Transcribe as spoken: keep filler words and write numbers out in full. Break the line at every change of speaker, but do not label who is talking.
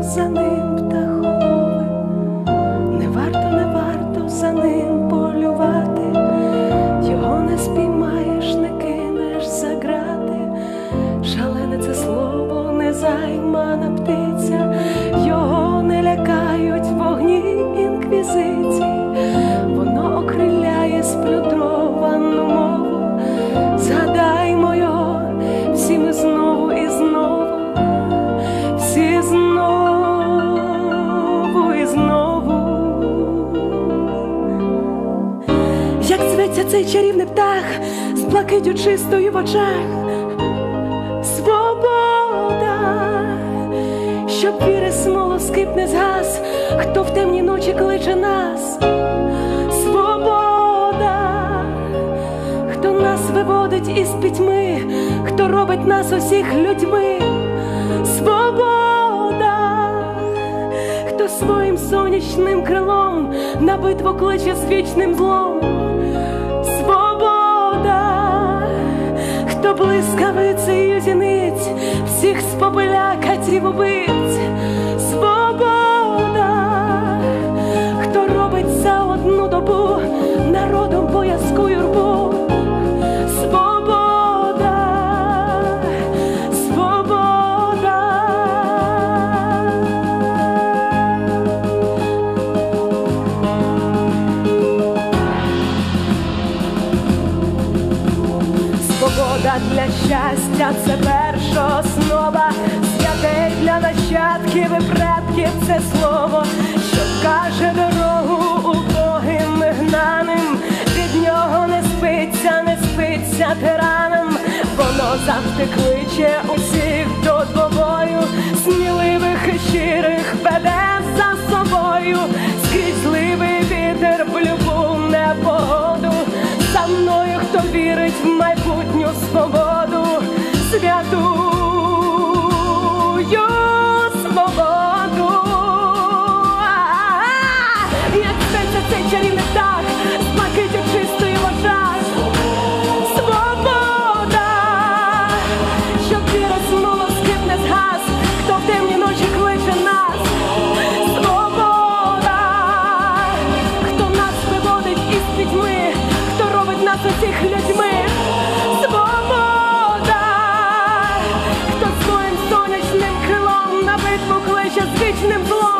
за ним птахолови, не варто, не варто за ним полювати, його не спіймаєш, не кинеш за грати. Шалене це слово, незаймана птиця, його не лякають вогні інквізицій, воно окриляє сплюдровану мову. Згадаймо його всі ми знову і знову, всі знову і знову. Як зветься цей чарівний птах з блакитю чистою в очах? Свобода, щоб віри смолоскип не згас, хто в темні ночі кличе нас. Свобода, хто нас виводить із пітьми, хто робить нас усіх людьми. Свобода, хто своїм сонячним крилом на битву кличе з вічним злом. Свобода, хто блискавицею зіниць всіх спопиля катів убивць. Свобода, хто робить за одну добу народом боязку юрбу. Свобода, свобода. Свобода для щастя – це перша основа, святе для нащадків і предків це слово, що каже дорогу убогим і гнаним. Від нього не спиться, не спиться тиранам, воно завжди кличе усіх до двобою, сміливих і щирих веде за собою, скрізь зливий вітер в любу непогоду. За мною, хто вірить в майбутню свободу, святую свободу. Як зветься цей чарівний птах з блакитю чистою в очах? Свобода, щоб віра смолоскип не згас, хто в темні ночі кличе нас. Свобода, хто нас виводить із пітьми, хто робить нас усіх людьми. Свобода, хто своїм сонячним крилом на битву кличе з вічним злом.